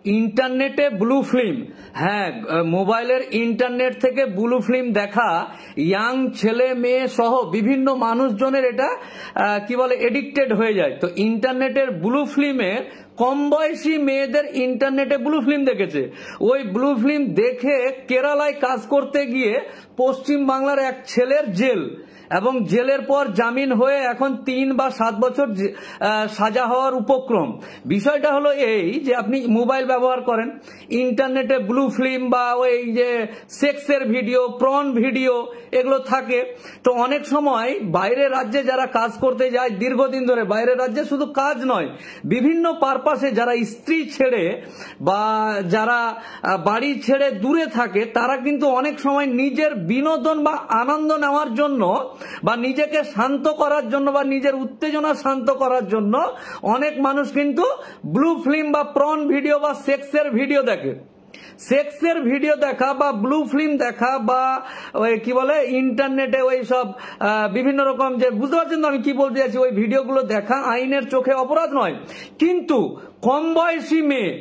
ইন্টারনেটে blue film, হ্যাঁ, মোবাইলের ইন্টারনেট থেকে ব্লু ফিল্ম দেখা ইয়াং ছেলে মেয়ে সহ বিভিন্ন মানুষজনের এটা কি বলে এডিক্টেড হয়ে যায়। তো ইন্টারনেটের ব্লু ফিল্মে কম বয়সী মেয়েদের ইন্টারনেটে ব্লু ফিল্ম দেখেছে, ওই ব্লু ফিল্ম দেখে কেরালায় কাজ করতে গিয়ে পশ্চিম বাংলার এক ছেলের জেল, এবং জেলের পর জামিন হয়ে এখন 3 বা 7 বছর সাজা হওয়ার উপক্রম। বিষয়টা হলো এই যে আপনি মোবাইল ব্যবহার করেন, ইন্টারনেটে ব্লু ফিল্ম বা ওই যে সেক্সের ভিডিও, প্রন ভিডিও এগুলো থাকে। তো অনেক সময় বাইরের রাজ্যে যারা কাজ করতে যায় দীর্ঘদিন ধরে, বাইরের রাজ্যে শুধু কাজ নয়, বিভিন্ন পারপাসে যারা স্ত্রী ছেড়ে বা যারা বাড়ি ছেড়ে দূরে থাকে, তারা কিন্তু অনেক সময় নিজের বিনোদন বা আনন্দ নেওয়ার জন্য বা নিজেকে শান্ত করার জন্য বা নিজের উত্তেজনা শান্ত করার জন্য অনেক মানুষ কিন্তু ব্লু ফিল্ম বা প্রন ভিডিও বা সেক্সের ভিডিও দেখে। সেক্সের ভিডিও দেখা বা ব্লু ফিল্ম দেখা বা ওই কি বলে ইন্টারনেটে ওই সব বিভিন্ন রকম, যে বুঝতে পারছেন তো আমি কি বলতে চাইছি, ওই ভিডিওগুলো দেখা আইনের চোখে অপরাধ নয়, কিন্তু কম বয়সী মেয়ে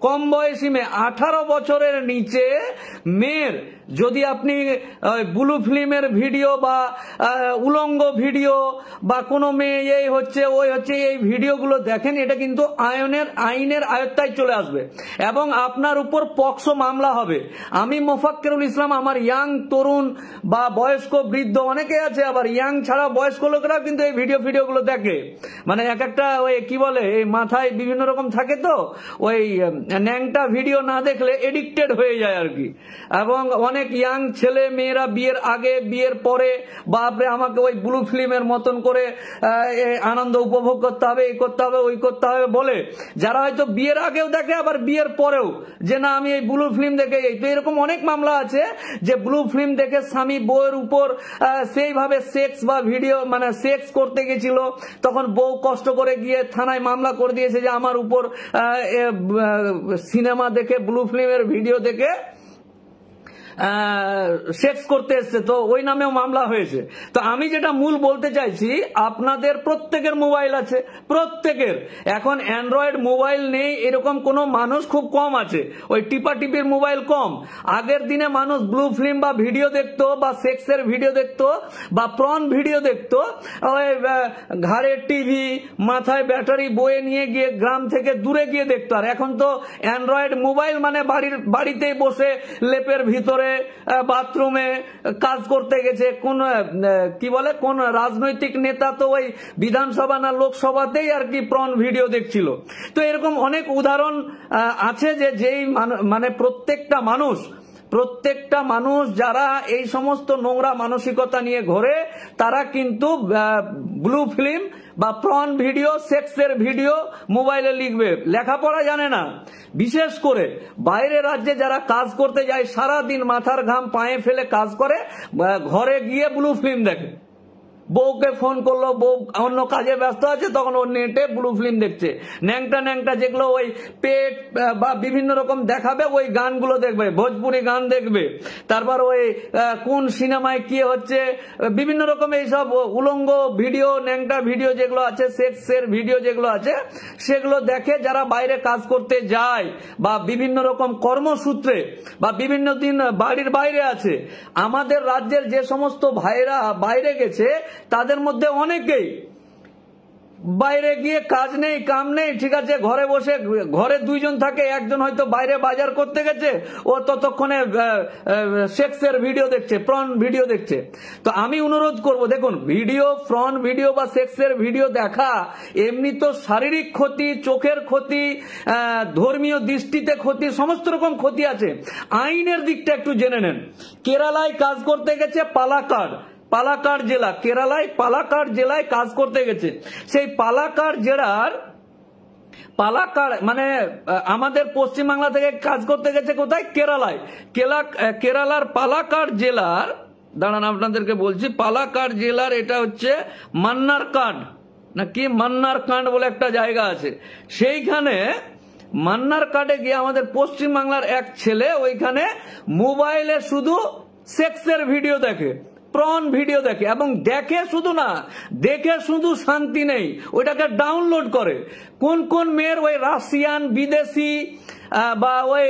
18 বছরের নিচে মেয়ের যদি আপনি ব্লু ফিল্মের ভিডিও বা উলঙ্গ ভিডিও বা কোনো মেয়ে এই হচ্ছে ওই হচ্ছে এই ভিডিওগুলো দেখেন, এটা কিন্তু আইনের আয়ত্তায় চলে আসবে এবং আপনার উপর পক্সো মামলা হবে। আমি মোফাক্কেরুল ইসলাম, আমার ইয়াং তরুণ বা বয়স্ক বৃদ্ধ অনেকে আছে, আবার ইয়াং ছাড়া বয়স্ক লোকেরা কিন্তু এই ভিডিওগুলো দেখে, মানে এক একটা ওই কি বলে এই মাথায় বিভিন্ন রকম থাকে, তো ওই ন্যাংটা ভিডিও না দেখলে এডিক্টেড হয়ে যায় আর কি। এবং অনেক ইয়াং ছেলে মেয়েরা বিয়ের আগে বিয়ের পরে বাপরে আমাকে ওই ব্লু ফিল্মের মতন করে আনন্দ উপভোগ করতে হবে, এই করতে হবে ওই করতে হবে বলে, যারা হয়তো বিয়ের আগেও দেখে আবার বিয়ের পরেও যে না আমি এই ব্লু ফিল্ম দেখে। তো এরকম অনেক মামলা আছে যে ব্লু ফিল্ম দেখে স্বামী বউয়ের উপর সেইভাবে সেক্স বা ভিডিও মানে সেক্স করতে গেছিল, তখন বউ কষ্ট করে গিয়ে থানায় মামলা করে দিয়েছে যে আমার উপর সিনেমা দেখে ব্লু ফিল্মের ভিডিও দেখে সেক্স করতে এসছে, তো ওই নামেও মামলা হয়েছে। তো আমি যেটা মূল বলতে চাইছি, আপনাদের প্রত্যেকের মোবাইল আছে, প্রত্যেকের এখন অ্যান্ড্রয়েড মোবাইল নেই এরকম কোন মানুষ খুব কম আছে, ওই টিপাটিপির মোবাইল কম। আগের দিনে মানুষ ব্লু ফিল্ম বা ভিডিও দেখতো বা সেক্সের ভিডিও দেখতো বা প্রন ভিডিও দেখতো, ওই ঘাড়ে টিভি মাথায় ব্যাটারি বয়ে নিয়ে গিয়ে গ্রাম থেকে দূরে গিয়ে দেখতো। আর এখন তো অ্যান্ড্রয়েড মোবাইল মানে বাড়িতেই বসে লেপের ভিতরে বাথরুমে কাজ করতে গেছে। কোন কি বলে কোন রাজনৈতিক নেতা তো ওই বিধানসভা না লোকসভাতেই আর কি প্রন ভিডিও দেখছিল। তো এরকম অনেক উদাহরণ আছে যে যেই মানে প্রত্যেকটা মানুষ যারা এই সমস্ত নোংরা মানসিকতা নিয়ে ঘোরে, তারা কিন্তু ব্লু ফিল্ম বা প্রন ভিডিও সেক্সের ভিডিও মোবাইলে লিখবে, লেখাপড়া জানে না। বিশেষ করে বাইরের রাজ্যে যারা কাজ করতে যায় সারা দিন মাথার ঘাম পায়ে ফেলে কাজ করে, ঘরে গিয়ে ব্লু ফিল্ম দেখে। বউকে ফোন করলো, বউ অন্য কাজে ব্যস্ত আছে, তখন ওর নেটে ব্লু ফিল্ম দেখছে। ন্যাংটা যেগুলো ওই পেট বা বিভিন্ন রকম দেখাবে ওই গানগুলো দেখবে, ভোজপুরি গান দেখবে। তারপর ওই কোন সিনেমায় কি হচ্ছে বিভিন্ন রকম এইসব উলঙ্গ ভিডিও, ন্যাংটা ভিডিও যেগুলো আছে, সেক্সের ভিডিও যেগুলো আছে সেগুলো দেখে যারা বাইরে কাজ করতে যায় বা বিভিন্ন রকম কর্মসূত্রে বা বিভিন্ন দিন বাড়ির বাইরে আছে। আমাদের রাজ্যের যে সমস্ত ভাইরা বাইরে গেছে তাদের মধ্যে অনেকেই বাইরে গিয়ে কাজ নেই কাম নেই, ঠিক আছে, ঘরে বসে, ঘরে 2 জন থাকে, একজন হয়তো বাইরে বাজার করতে গেছে, ও ততক্ষণে সেক্সের ভিডিও দেখছে, প্রন ভিডিও দেখছে। তো আমি অনুরোধ করব, দেখুন ভিডিও, প্রন ভিডিও বা সেক্সের ভিডিও দেখা এমনি তো শারীরিক ক্ষতি, চোখের ক্ষতি, ধর্মীয় দৃষ্টিতে ক্ষতি, সমস্ত রকম ক্ষতি আছে। আইনের দিকটা একটু জেনে নেন। কেরালায় কাজ করতে গেছে, পালাক্কাড় জেলা, কেরালায় পালাক্কাড় জেলায় কাজ করতে গেছে। সেই পালাক্কাড় মানে আমাদের পশ্চিমবাংলা থেকে কাজ করতে গেছে কোথায়? কেরালায়। কেরালার পালাক্কাড় জেলার, দাঁড়ান আপনাদেরকে বলছি, পালাক্কাড় জেলার এটা হচ্ছে মান্নারকান্ড নাকি মান্নারকান্ড বলে একটা জায়গা আছে। সেইখানে মান্নারকান্ডে গিয়ে আমাদের পশ্চিমবাংলার এক ছেলে ওইখানে মোবাইলে শুধু সেক্সের ভিডিও দেখে, প্রন ভিডিও দেখে, এবং দেখে শুধু না, দেখে শুধু শান্তি নেই, ওইটাকে ডাউনলোড করে। কোন মেয়ের ওই রাশিয়ান, বিদেশি বা ওই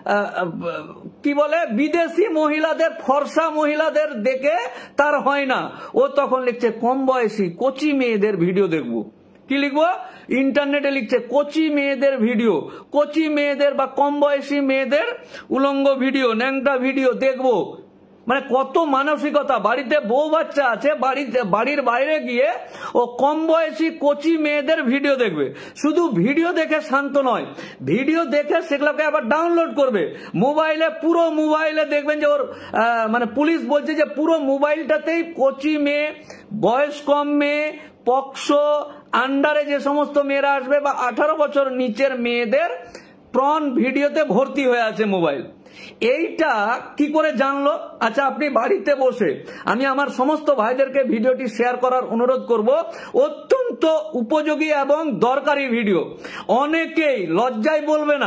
কি বলে বিদেশি মহিলাদের, ফর্সা মহিলাদের দেখে তার হয় না, ও তখন লিখছে কম বয়সী কচি মেয়েদের ভিডিও দেখবো। কি লিখবো? ইন্টারনেটে লিখছে কচি মেয়েদের ভিডিও, কচি মেয়েদের বা কম বয়সী মেয়েদের উলঙ্গ ভিডিও, ন্যাংটা ভিডিও দেখবো। মানে কত মানসিকতা! বাড়িতে বউ বাচ্চা আছে, বাড়ির বাইরে গিয়ে ও কম বয়সী কচি মেয়েদের ভিডিও দেখবে। শুধু ভিডিও দেখে শান্ত নয়, ভিডিও দেখে সেগুলোকে আবার ডাউনলোড করবে মোবাইলে। পুরো মোবাইলে দেখবেন যে ওর মানে পুলিশ বলছে যে পুরো মোবাইলটাতেই কচি মেয়ে, বয়স কম মেয়ে, পক্সো আন্ডারে যে সমস্ত মেয়েরা আসবে বা 18 বছর নিচের মেয়েদের প্রন ভিডিওতে ভর্তি হয়ে আছে মোবাইল। এইটা কি করে জানলো? আচ্ছা, আপনি বাড়িতে বসে, আমি আমার সমস্ত ভাইদেরকে ভিডিওটি শেয়ার করার অনুরোধ করব। অত্যন্ত উপযোগী এবং দরকারি ভিডিও। অনেকেই লজ্জায়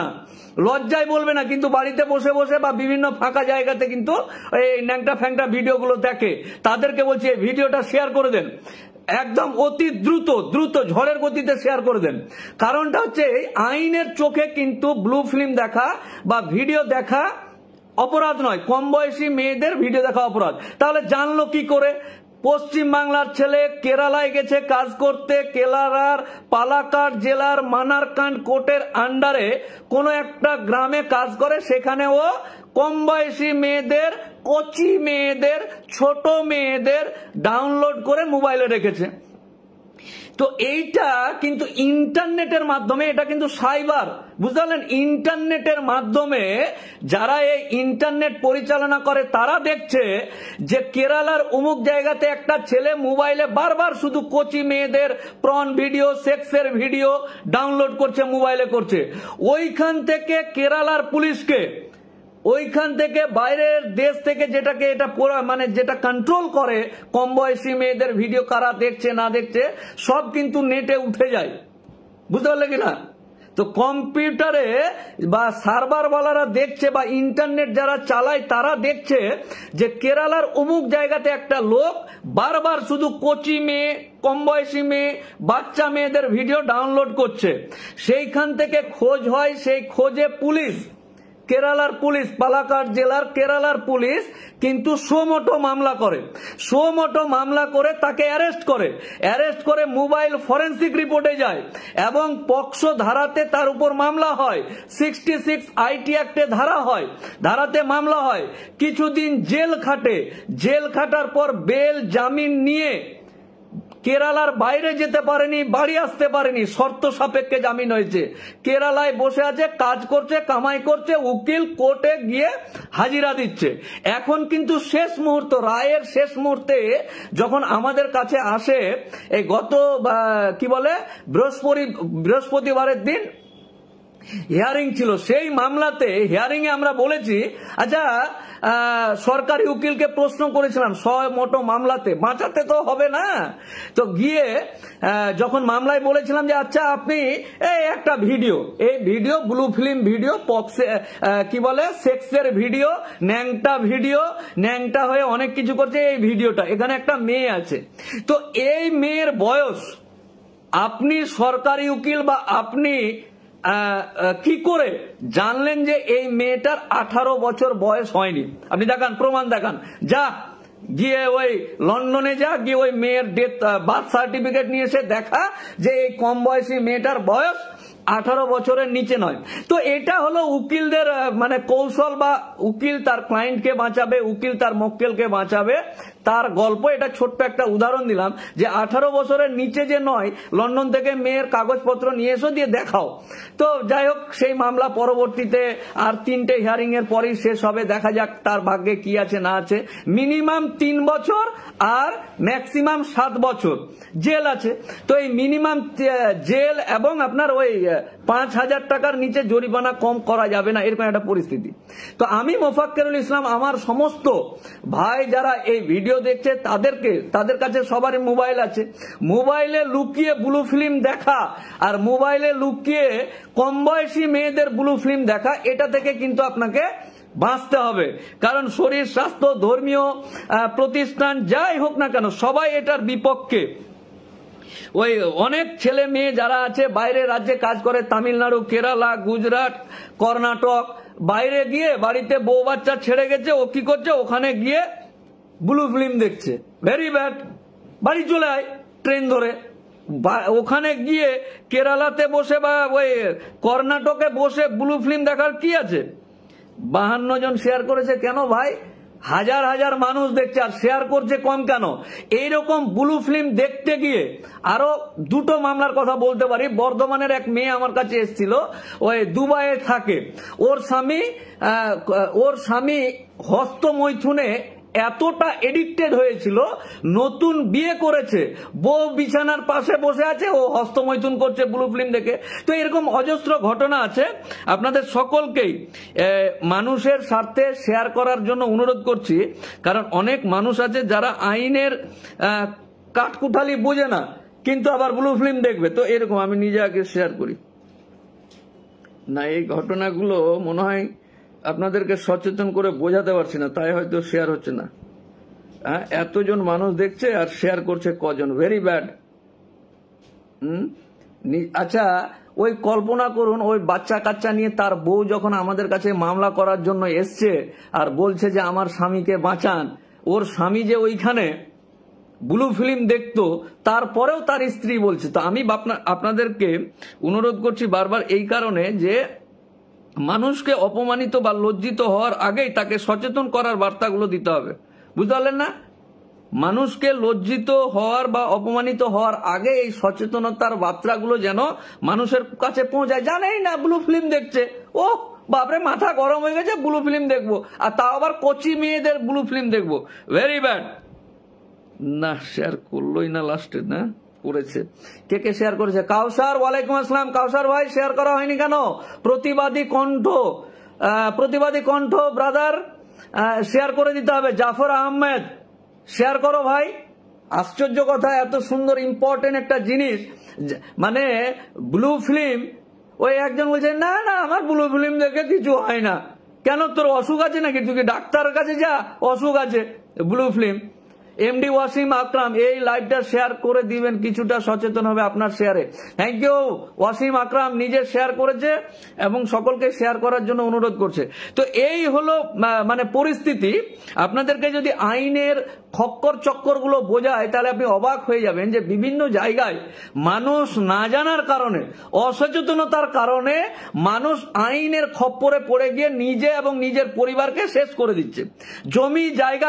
বলবে না, কিন্তু বাড়িতে বসে বসে বা বিভিন্ন ফাঁকা জায়গাতে কিন্তু এই ন্যাংটা ফ্যাংটা ভিডিওগুলো দেখে। তাদেরকে বলছি এই ভিডিওটা শেয়ার করে দেন, একদম অতি দ্রুত ঝড়ের গতিতে শেয়ার করে দেন। কারণটা হচ্ছে আইনের চোখে কিন্তু ব্লু ফিল্ম দেখা বা ভিডিও দেখা অপরাধ নয়, কম বয়সী মেয়েদের ভিডিও দেখা অপরাধ। তাহলে জানলো কি করে? পশ্চিম বাংলার ছেলে কেরালায় গেছে কাজ করতে, কেরালার পালাকাড জেলার মানারকান্ড কোর্টের আন্ডারে কোনো একটা গ্রামে কাজ করে। সেখানে ও কম বয়সী মেয়েদের, কচি মেয়েদের, ছোট মেয়েদের ডাউনলোড করে মোবাইলে রেখেছে। তো এইটা কিন্তু ইন্টারনেটের মাধ্যমে, এটা কিন্তু সাইবার, বুঝতে পারলেন? ইন্টারনেটের মাধ্যমে যারা এই ইন্টারনেট পরিচালনা করে তারা দেখছে যে কেরালার অমুক জায়গাতে একটা ছেলে মোবাইলে বারবার শুধু কচি মেয়েদের প্রন ভিডিও, সেক্সের ভিডিও ডাউনলোড করছে, মোবাইলে করছে। ওইখান থেকে কেরালার পুলিশকে, ওইখান থেকে বাইরের দেশ থেকে যেটাকে এটা মানে যেটা কন্ট্রোল করে কম বয়সী মেয়েদের ভিডিও কারা দেখছে না দেখছে সব কিন্তু নেটে উঠে যায়, বুঝতে পারলে কিনা? তো কম্পিউটারে বা সার্ভারওয়ালারা দেখছে বা ইন্টারনেট যারা চালায় তারা দেখছে যে কেরালার অমুক জায়গাতে একটা লোক বারবার শুধু কচি মেয়ে, কম বয়সী মেয়ে, বাচ্চা মেয়েদের ভিডিও ডাউনলোড করছে। সেইখান থেকে খোঁজ হয়, সেই খোঁজে পুলিশ, কেরালার পুলিশ, পালাকাড জেলার কেরালার পুলিশ কিন্তু সোমোটো মামলা করে তাকে অ্যারেস্ট করে মোবাইল ফরেন্সিক রিপোর্টে যায় এবং পক্সো ধারাতে তার উপর মামলা হয়। 66 আইটি অ্যাক্টে ধারাতে মামলা হয়। কিছুদিন জেল খাটার পর বেল জামিন নিয়ে কেরালার বাইরে যেতে পারেনি, বাড়ি আসতে পারেনি, শর্ত সাপেক্ষে জামিন হয়েছে। কেরালায় বসে আছে, কাজ করছে, কামাই করছে, উকিল কোর্টে গিয়ে হাজিরা দিচ্ছে। এখন কিন্তু রায়ের শেষ মুহূর্তে যখন আমাদের কাছে আসে, এই গত বৃহস্পতিবারের দিন হিয়ারিং ছিল, সেই মামলাতে হিয়ারিং এ আমরা বলেছি, আচ্ছা সরকারি উকিলকে প্রশ্ন করেছিলাম মোটো মামলাতে বাঁচাতে তো হবে না, তো গিয়ে যখন মামলায় বলেছিলাম যে আচ্ছা আপনি এই একটা ভিডিও, এই ভিডিও ব্লু ফিল্ম ভিডিও, সেক্সের ভিডিও, ন্যাংটা হয়ে অনেক কিছু করছে, এই ভিডিওটা, এখানে একটা মেয়ে আছে, তো এই মেয়ের বয়স, আপনি সরকারি উকিল বা আপনি কি করে জানলেন যে এই মেয়েটার 18 বছর বয়স হয়নি? আপনি দেখান, প্রমাণ দেখান, গিয়ে ওই লন্ডনে গিয়ে ওই মেয়ের বার্থ সার্টিফিকেট নিয়ে এসে দেখা যে এই কম বয়সী মেয়েটার বয়স 18 বছরের নিচে নয়। তো এটা হলো উকিলদের মানে কৌশল, বা উকিল তার ক্লায়েন্টকে বাঁচাবে, উকিল তার মক্কেলকে বাঁচাবে, তার গল্প। এটা ছোট্ট একটা উদাহরণ দিলাম যে 18 বছরের নিচে যে নয়, লন্ডন থেকে মেয়ের কাগজপত্র নিয়ে এসো, দিয়ে দেখাও। তো যাই হোক, সেই মামলা পরবর্তীতে আর 3টে হিয়ারিং এর পরেই শেষ হবে। দেখা যাক তার ভাগ্যে কি আছে না আছে। মিনিমাম 3 বছর আর ম্যাক্সিমাম 7 বছর জেল আছে। তো এই মিনিমাম জেল এবং আপনার ওই 5,000 টাকার নিচে জরিমানা কম করা যাবে না, এরকম একটা পরিস্থিতি। তো আমি মোফাক্কেরুল ইসলাম আমার সমস্ত ভাই যারা এই ভিডিও দেখছে তাদের কাছে সবারই মোবাইল আছে, মোবাইলে লুকিয়ে ব্লু ফিল্ম দেখা আর মোবাইলে লুকিয়ে কম বয়সী মেয়েদের ব্লু ফিল্ম দেখা, এটা থেকে কিন্তু আপনাকে বাঁচতে হবে। কারণ শরীর স্বাস্থ্য, ধর্মীয় প্রতিষ্ঠান যাই হোক না কেন, সবাই এটার বিপক্ষে। ওই অনেক ছেলে মেয়ে যারা আছে বাইরে রাজ্যে কাজ করে, তামিলনাড়ু, কেরালা, গুজরাট, কর্ণাটক, বাইরে গিয়ে বাড়িতে বউ বাচ্চা ছেড়ে গেছে, ও কি করছে, ওখানে গিয়ে ব্লু ফিল্ম দেখছে। Very bad. বাড়ি চলে আয় ট্রেন ধরে। ওখানে গিয়ে কেরালাতে বসে বা ওই কর্ণাটকে বসে ব্লু ফিল্ম দেখার কি আছে? 52 জন শেয়ার করেছে। কেন ভাই? হাজার হাজার মানুষ দেখছে, আর শেয়ার করছে কম কেন? এইরকম ব্লু ফিল্ম দেখতে গিয়ে আরো দুটো মামলার কথা বলতে পারি। বর্ধমানের এক মেয়ে আমার কাছে এসেছিল, ওই দুবাইয়ে থাকে। ওর স্বামী হস্তমৈথুনে এতটা এডিক্টেড হয়েছিল, নতুন বিয়ে করেছে, বউ বিছানার পাশে বসে আছে, ও হস্তমৈথুন করছে ব্লু ফিল্ম দেখে। তো এরকম অজস্র ঘটনা আছে। আপনাদের সকলকেই মানুষের স্বার্থে শেয়ার করার জন্য অনুরোধ করছি, কারণ অনেক মানুষ আছে যারা আইনের কাঠকুঠালি বোঝে না, কিন্তু আবার ব্লু ফিল্ম দেখবে। তো এরকম আমি নিজে আগে শেয়ার করি না। এই ঘটনাগুলো মনে হয় আপনাদেরকে সচেতন করে বোঝাতে পারছি না, তাই হয়তো শেয়ার হচ্ছে না। এতজন মানুষ দেখছে আর শেয়ার করছে কজন? Very bad. আচ্ছা, ওই কল্পনা করুন, ওই বাচ্চা কাচ্চা নিয়ে তার বউ যখন আমাদের কাছে মামলা করার জন্য এসছে আর বলছে যে আমার স্বামীকে বাঁচান, ওর স্বামী যে ওইখানে ব্লু ফিল্ম দেখতো, তারপরেও তার স্ত্রী বলছে। তো আমি আপনাদেরকে অনুরোধ করছি বারবার এই কারণে যে মানুষকে অপমানিত বা লজ্জিত হওয়ার আগেই তাকে সচেতন করার বার্তাগুলো দিতে হবে। বুঝতে পারলেন না? মানুষকে লজ্জিত হওয়ার বা অপমানিত হওয়ার আগে এই সচেতনতার বার্তাগুলো যেন মানুষের কাছে পৌঁছায়। জানেই না ব্লু ফিল্ম দেখছে, ও বাপরে মাথা গরম হয়ে গেছে, ব্লু ফিল্ম দেখবো, আর তাও আবার কচি মেয়েদের ব্লু ফিল্ম দেখবো। Very bad. না, শেয়ার করলোই না লাস্টে। না করেছে। কে কে শেয়ার করেছে? কাউসার, ওয়ালাইকুম আসসালাম। কাউসার ভাই, শেয়ার করা হয়নি কেন? প্রতিবাদী কণ্ঠ ব্রাদার, শেয়ার করে দিতে হবে। জাফর আহমেদ, শেয়ার করো ভাই। আশ্চর্য কথা, এত সুন্দর ইম্পর্টেন্ট একটা জিনিস, মানে ব্লু ফিল্ম। ওই একজন বলছে না না আমার ব্লু ফিল্ম দেখে কিছু হয় না। কেন, তোর অসুখ আছে নাকি? তুই কি ডাক্তারের কাছে যা, অসুখ আছে। Blue film. MD Wasim Akram, এই লাইভটা শেয়ার করে দিবেন, কিছুটা সচেতন হবে আপনার শেয়ারে। থ্যাংক ইউ ওয়াসিম আকরাম, নিজে শেয়ার করেছে এবং সকলকে শেয়ার করার জন্য অনুরোধ করছে। তো এই হলো মানে পরিস্থিতি। আপনাদেরকে যদি আইনের খক্কর চক্কর গুলো বোঝায় তাহলে আপনি অবাক হয়ে যাবেন যে বিভিন্ন জায়গায় মানুষ না জানার কারণে, অসচেতনতার কারণে মানুষ আইনের খপ্পরে পড়ে গিয়ে নিজে এবং নিজের পরিবারকে শেষ করে দিচ্ছে। জমি জায়গা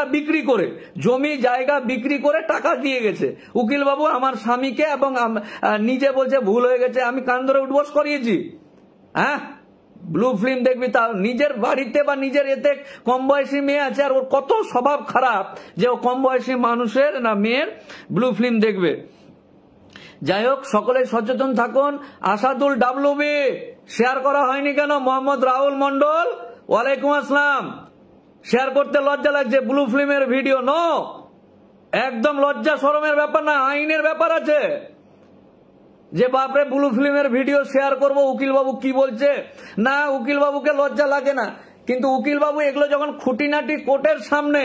বিক্রি করে টাকা দিয়ে গেছে উকিল বাবু আমার স্বামীকে, এবং নিজে বলছে ভুল হয়ে গেছে, আমি কান ধরে উঠবোস করিয়েছি। হ্যাঁ, ব্লু ফিল্ম দেখবি, তা নিজের বাড়িতে বা নিজের এতে কম বয়সী মেয়ে আছে, আর ওর কত স্বভাব খারাপ যে ও কম বয়সী মানুষের না মেয়ের ব্লু ফিল্ম দেখবে। যাই হোক, সকলে সচেতন থাকুন। আসাদুল ডাবলুবি, শেয়ার করা হয়নি কেন? মোহাম্মদ রাহুল মন্ডল, ওয়ালাইকুম আসসালাম। শেয়ার করতে লজ্জা লাগছে ব্লু ফিল্মের ভিডিও? নো, একদম লজ্জা শরমের ব্যাপার না, আইনের ব্যাপার আছে। যে বাপরে ব্লু ফিল্মের ভিডিও শেয়ার করব, উকিল বাবু কি বলছে? না, উকিল বাবুকে লজ্জা লাগে না, কিন্তু উকিল বাবু এগুলো যখন খুঁটিনাটি কোর্টের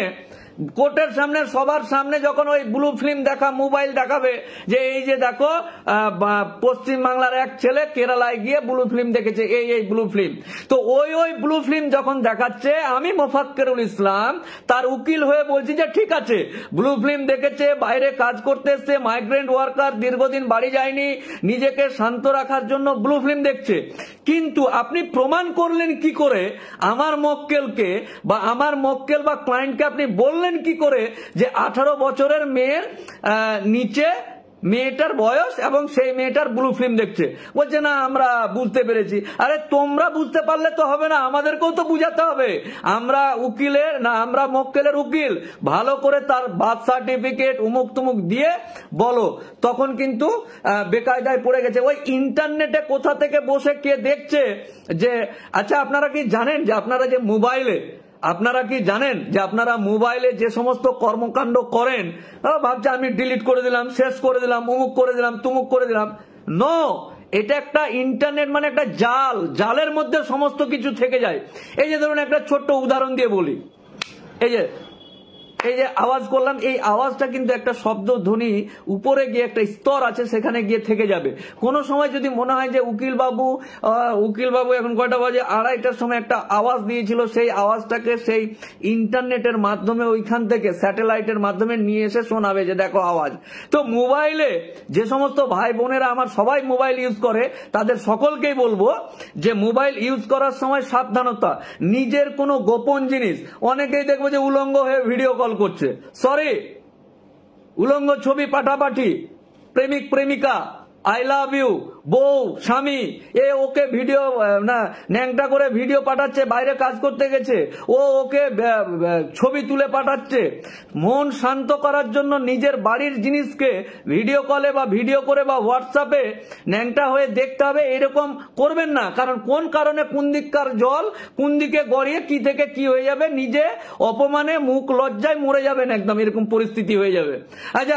সামনে সবার সামনে যখন ওই ব্লু ফিল্ম দেখা, মোবাইল দেখাবে যে এই যে দেখো পশ্চিম বাংলার এক ছেলে কেরালায় গিয়ে ব্লু ফিল্ম দেখেছে, এই ব্লু ফিল্ম। তো ওই ব্লু ফিল্ম যখন দেখাচ্ছে, আমি মোফাক্কেরুল ইসলাম তার উকিল হয়ে বলছি যে ঠিক আছে, ব্লু ফিল্ম দেখেছে, বাইরে কাজ করতে এসছে, মাইগ্রেন্ট ওয়ার্কার, দীর্ঘদিন বাড়ি যায়নি, নিজেকে শান্ত রাখার জন্য ব্লু ফিল্ম দেখছে। কিন্তু আপনি প্রমাণ করলেন কি করে আমার মক্কেলকে বা আমার মক্কেল বা ক্লায়েন্টকে আপনি বললেন কি করে যে 18 বছরের মেয়ের নিচে মেয়েটার বয়স এবং সেই মেয়েটার ব্লু ফিল্ম দেখছে? বলছে না আমরা বুঝতে পেরেছি। আরে তোমরা বুঝতে পারলে তো হবে না, আমাদেরকেও তো বুঝাতে হবে। আমরা মক্কেলের উকিল, ভালো করে তার বার্থ সার্টিফিকেট উমুক তুমুক দিয়ে বলো, তখন কিন্তু বেকায়দায় পড়ে গেছে। ওই ইন্টারনেটে কোথা থেকে বসে কে দেখছে যে, আচ্ছা আপনারা কি জানেন যে আপনারা মোবাইলে যে সমস্ত কর্মকাণ্ড করেন, ভাবছে আমি ডিলিট করে দিলাম, শেষ করে দিলাম, অমুক করে দিলাম, তুমুক করে দিলাম। নো, এটা একটা ইন্টারনেট মানে একটা জালের মধ্যে সমস্ত কিছু থেকে যায়। এই যে ধরুন একটা ছোট্ট উদাহরণ দিয়ে বলি, এই যে এই যে আওয়াজ করলাম, এই আওয়াজটা কিন্তু একটা শব্দ ধ্বনি উপরে গিয়ে একটা স্তর আছে, সেখানে গিয়ে থেকে যাবে। কোনো সময় যদি মনে হয় যে উকিল বাবু এখন কয়টা বাজে, 2:30টার সময় একটা আওয়াজ দিয়েছিল, সেই আওয়াজটাকে সেই ইন্টারনেটের মাধ্যমে ওইখান থেকে স্যাটেলাইটের মাধ্যমে নিয়ে এসে শোনাবে যে দেখো আওয়াজ। তো মোবাইলে যে সমস্ত ভাই বোনেরা আমার সবাই মোবাইল ইউজ করে, তাদের সকলকেই বলবো যে মোবাইল ইউজ করার সময় সাবধানতা, নিজের কোনো গোপন জিনিস, অনেকেই দেখবো যে উলঙ্গ হয়ে ভিডিও কল করছে, সরি, উলঙ্গ ছবি পাঠাপাঠি, প্রেমিক প্রেমিকা, আই লাভ ইউ, বউ স্বামী, ওকে ভিডিও না ন্যাংটা করে ভিডিও পাঠাচ্ছে, বাইরে কাজ করতে গেছে, ওকে ছবি তুলে পাঠাচ্ছে। মন শান্ত করার জন্য নিজের বাড়ির জিনিসকে ভিডিও কলে বা ভিডিও করে বা হোয়াটসঅ্যাপে ন্যাংটা হয়ে দেখতে হবে, এরকম করবেন না। কারণ কোন কারণে কোন দিককার জল কোন দিকে গড়িয়ে কি থেকে কি হয়ে যাবে, নিজে অপমানে মুখ লজ্জায় মরে যাবেন, একদম এরকম পরিস্থিতি হয়ে যাবে। আচ্ছা,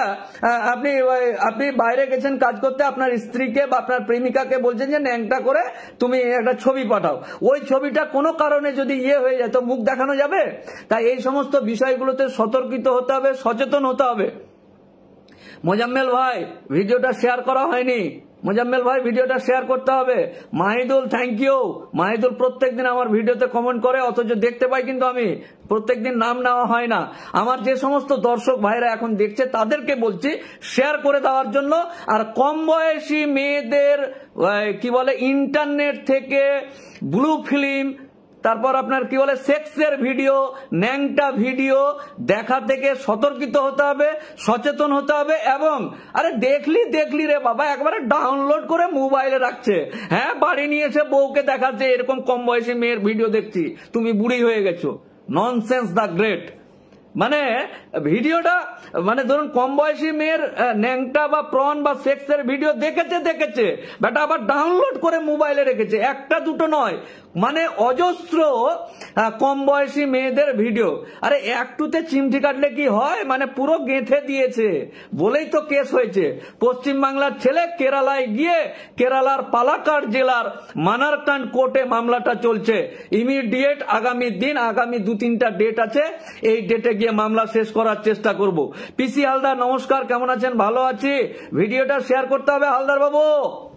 আপনি বাইরে গেছেন কাজ করতে, আপনার স্ত্রীকে বা আপনার প্রেমিকাকে বলছেন যে ন্যাংটা করে তুমি একটা ছবি পাঠাও, ওই ছবিটা কোনো কারণে যদি হয়ে যায় তো মুখ দেখানো যাবে? তাই এই সমস্ত বিষয়গুলোতে সতর্কিত হতে হবে, সচেতন হতে হবে। মোজাম্মেল ভাই ভিডিওটা শেয়ার করা হয়নি, মোজাম্মেল ভাই ভিডিওটা শেয়ার করতে হবে। Mahidul thank you. মাহিদুল প্রত্যেকদিন আমার ভিডিওতে কমেন্ট করে, অথচ দেখতে পাই কিন্তু আমি প্রত্যেকদিন নাম নেওয়া হয় না। আমার যে সমস্ত দর্শক ভাইরা এখন দেখছে তাদেরকে বলছি শেয়ার করে দেওয়ার জন্য। আর কম বয়সী মেয়েদের কি বলে ইন্টারনেট থেকে ব্লু ফিল্ম, তারপর আপনার কি বলে সেক্সের ভিডিও, ন্যাংটা ভিডিও দেখা থেকে সতর্কিত হতে হবে, সচেতন হতে হবে। এবং আরে দেখলি রে বাবা, একবারে ডাউনলোড করে মোবাইলে রাখছে, হ্যাঁ বাড়ি নিয়ে এসে বউকে দেখাচ্ছে এরকম কম বয়সী মেয়ের ভিডিও দেখছি, তুমি বুড়ি হয়ে গেছো। Nonsense the great. মানে ভিডিওটা মানে ধরুন কম বয়সী মেয়ের ন্যাংটা বা প্রন বা সেক্সের ভিডিও দেখেছে বেটা, আবার ডাউনলোড করে মোবাইলে রেখেছে, একটা দুটো নয়, মানে অজস্র কম বয়সী মেয়েদের ভিডিও। আরে একটুতে চিমটি কাটলে কি হয়, মানে পুরো গেঁথে দিয়েছে বলেই তো কেস হয়েছে। পশ্চিমবাংলার ছেলে কেরালায় গিয়ে কেরালার পালাক্কাড় জেলার মানারকান্ড কোর্টে মামলাটা চলছে। ইমিডিয়েট আগামী 2-3টা ডেট আছে, এই ডেটে গিয়ে মামলা শেষ করার চেষ্টা করব। পিসি হালদার নমস্কার, কেমন আছেন? ভালো আছি। ভিডিওটা শেয়ার করতে হবে হালদার বাবু।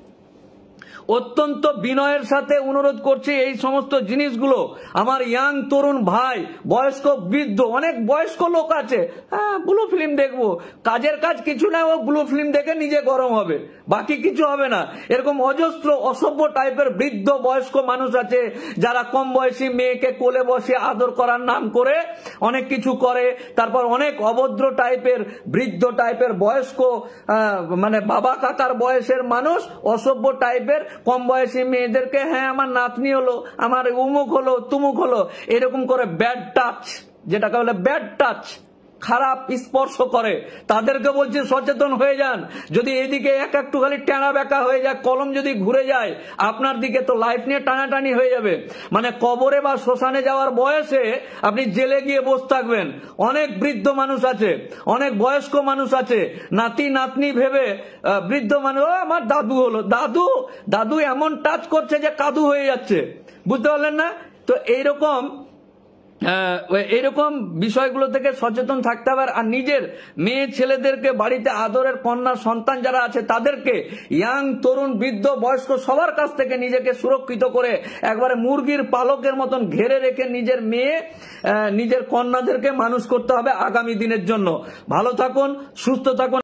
অত্যন্ত বিনয়ের সাথে অনুরোধ করছি, এই সমস্ত জিনিসগুলো আমার ইয়াং তরুণ ভাই, বয়স্ক বৃদ্ধ, অনেক বয়স্ক লোক আছে, হ্যাঁ ব্লু ফিল্ম দেখবো, কাজের কাজ কিছু না, ও ব্লু ফিল্ম দেখে নিজে গরম হবে, বাকি কিছু হবে না। এরকম অজস্র অসভ্য টাইপের বৃদ্ধ বয়স্ক মানুষ আছে যারা কম বয়সী মেয়েকে কোলে বসে আদর করার নাম করে অনেক কিছু করে। তারপর অনেক অভদ্র টাইপের বৃদ্ধ টাইপের বয়স্ক মানে বাবা কাকার বয়সের মানুষ অসভ্য টাইপের কম বয়সী মেয়েদেরকে, হ্যাঁ আমার নাতনি হলো, আমার উমুক হলো, তুমুক হলো, এরকম করে ব্যাড টাচ, যেটাকে বলে ব্যাড টাচ, খারাপ স্পর্শ করে, তাদেরকে বলছি সচেতন হয়ে যান। যদি এদিকে একটু খালি টানা বেঁকা হয়ে যায়, কলম যদি ঘুরে যায় আপনার দিকে, তো লাইফ নিয়ে টানাটানি হয়ে যাবে। মানে কবরে বা শ্মশানে যাওয়ার বয়সে আপনি জেলে গিয়ে বসে থাকবেন। অনেক বৃদ্ধ মানুষ আছে, অনেক বয়স্ক মানুষ আছে, নাতি নাতনি ভেবে বৃদ্ধ মানুষ, আমার দাদু হলো, দাদু এমন টাচ করছে যে কাদু হয়ে যাচ্ছে, বুঝতে পারলেন না? তো এইরকম বিষয়গুলো থেকে সচেতন থাকতে হবে। আর নিজের মেয়ে ছেলেদেরকে, বাড়িতে আদরের কন্যা সন্তান যারা আছে তাদেরকে, ইয়াং তরুণ বৃদ্ধ বয়স্ক সবার কাছ থেকে নিজেকে সুরক্ষিত করে একবারে মুরগির পালকের মতন ঘেরে রেখে নিজের মেয়ে নিজের কন্যাদেরকে মানুষ করতে হবে আগামী দিনের জন্য। ভালো থাকুন, সুস্থ থাকুন।